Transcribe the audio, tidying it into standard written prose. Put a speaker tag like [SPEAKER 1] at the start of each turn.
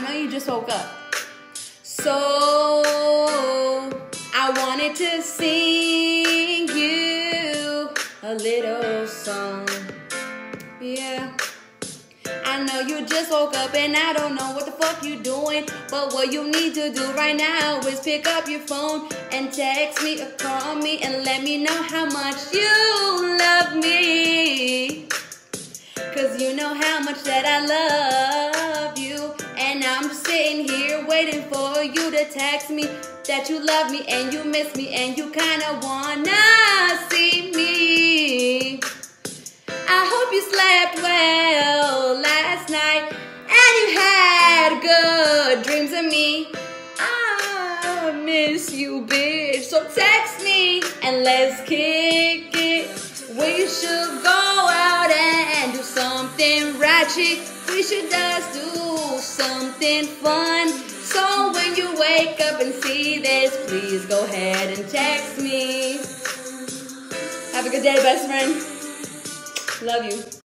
[SPEAKER 1] know you just woke up. So I wanted to sing you a little song. Yeah. I know you just woke up and I don't know what the fuck you doing, but what you need to do right now is pick up your phone and text me or call me and let me know how much you love me. Cause you know how much that I love you, and I'm sitting here waiting for you to text me that you love me and you miss me and you kinda wanna see me. I hope you slept well last night and you had good dreams of me. I miss you, bitch. So text me and let's kick it. We should go out and do something ratchet. We should just do something fun. So when you wake up and see this, please go ahead and text me. Have a good day, best friend. Love you.